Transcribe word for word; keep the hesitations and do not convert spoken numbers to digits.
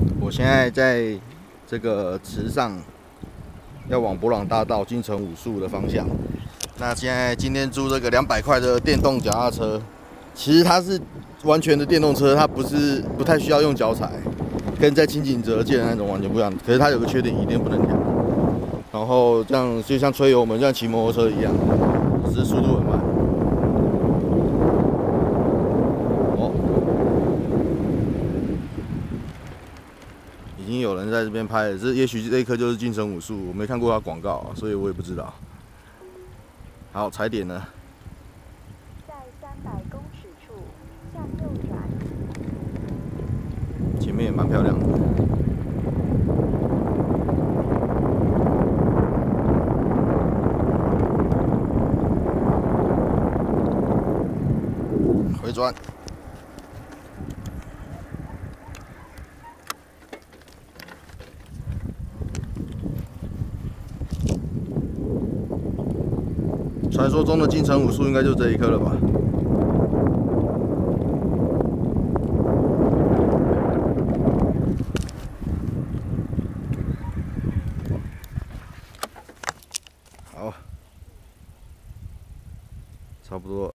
我现在在这个池上，要往博朗大道金城武术的方向。那现在今天租这个两百块的电动脚踏车，其实它是完全的电动车，它不是不太需要用脚踩，跟在清景泽借的那种完全不一样。可是它有个缺点，椅垫不能调。然后这样就像吹油门，就像骑摩托车一样，只是速度很慢。哦，已经有人在这边拍了，这也许这一颗就是金城武术，我没看过它广告，所以我也不知道。好，踩点呢？ 在三百公尺处向右转。 前面也蛮漂亮的。回转。传说中的金城武术应该就这一颗了吧？好，差不多。